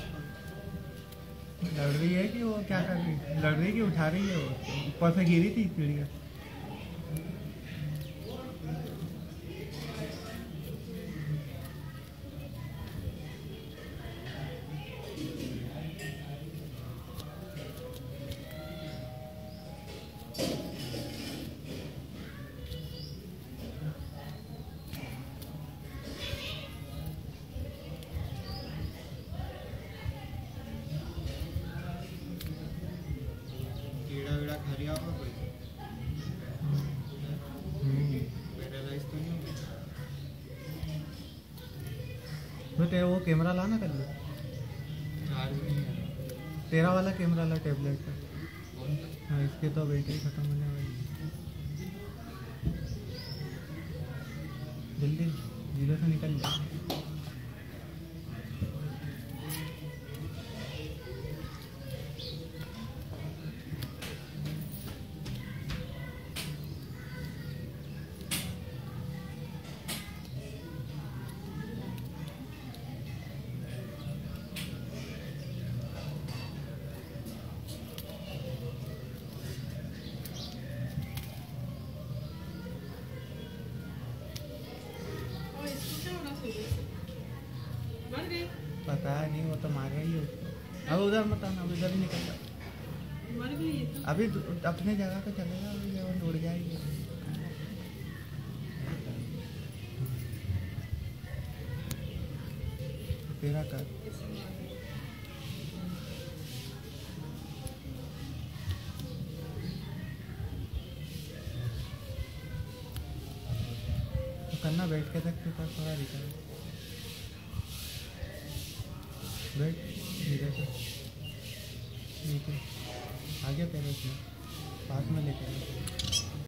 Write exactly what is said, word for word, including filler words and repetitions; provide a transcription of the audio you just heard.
लड़ रही है कि वो क्या कर रही है? लड़ रही है कि उठा रही है? वो ऊपर से गिरी थी चिड़िया। तो तेरा वो कैमरा लाना कर लो। तेरा वाला कैमरा ला टेबलेट का। हाँ, इसके तो बैटरी खत्म होने वाली है। जल्दी जीरो से निकल जा। पता नहीं, वो तो मारा ही उसको। अब उधर मत आना, उधर ही निकल जाओ। अभी अपने जगह पे चलेगा, अभी वो उड़ जाएगी। तेरा कर। तो करना बैठ के तक तो थोड़ा दिखा। बैठ धीरे से नीचे आ गया तेरे उसमें पास में लेके।